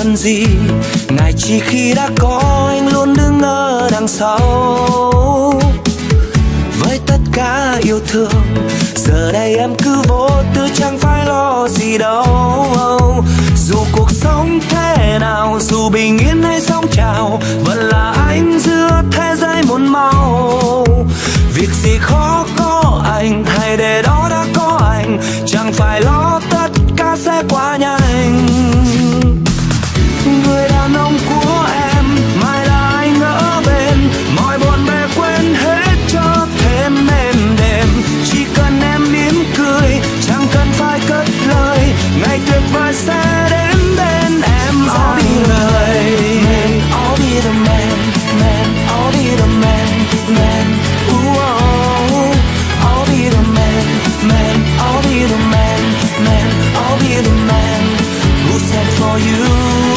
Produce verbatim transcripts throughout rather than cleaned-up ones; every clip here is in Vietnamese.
cần gì, ngại chỉ khi đã có anh luôn đứng ở đằng sau. Với tất cả yêu thương, giờ đây em cứ vô tư chẳng phải lo gì đâu. Dù cuộc sống thế nào, dù bình yên hay sóng trào, vẫn là anh giữa thế giới muôn màu. Việc gì khó có anh, hay để đó đã có anh, chẳng phải lo tất cả sẽ qua nhanh. Người đàn ông của em, mai là anh ở bên, mọi buồn bề quên hết cho thêm êm đềm. Chỉ cần em mỉm cười, chẳng cần phải cất lời, ngày tuyệt vời sẽ đến bên em. I'll be the man, I'll be the man, man, I'll be the man, man. Ooh, oh, I'll be the man, man, I'll be the man, man, I'll be the man who sent for you.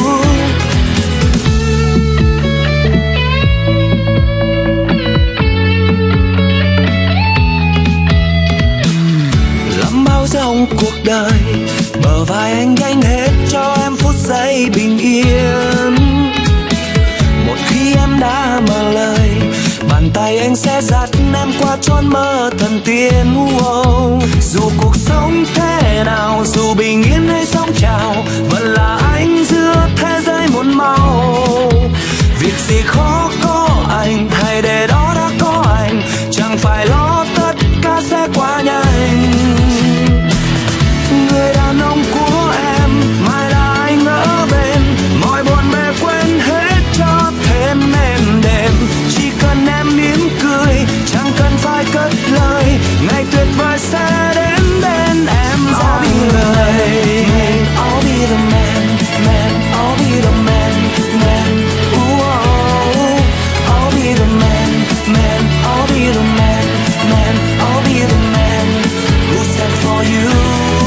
Trong cuộc đời, bờ vai anh gánh hết cho em phút giây bình yên. Một khi em đã mở lời, bàn tay anh sẽ dắt em qua chốn mơ thần tiên. Wow. Dù cuộc sống thế nào, dù bình yên hay sóng trào, vẫn là anh giữa thế giới muôn màu. Việc gì khó có anh, hay để đó đã có anh, chẳng phải lo tất cả sẽ qua nhanh. Người đàn ông của em, mai là anh ở bên, mọi buồn bề quên hết cho thêm êm đềm. Chỉ cần em mỉm cười, chẳng cần phải cất lời, ngày tuyệt vời sẽ đến bên em. I'll be the man, I'll be the man, man, I'll be the man, man. Ooh, oh, I'll be the man, man, I'll be the man, man, I'll be the man who sent for you.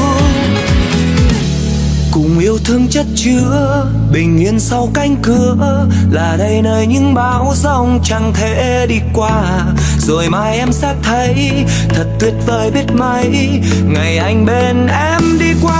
Cùng yêu thương chất chứa, bình yên sau cánh cửa, là đây nơi những bão giông chẳng thể đi qua. Rồi mai em sẽ thấy thật tuyệt vời biết mấy, ngày anh bên em đi qua.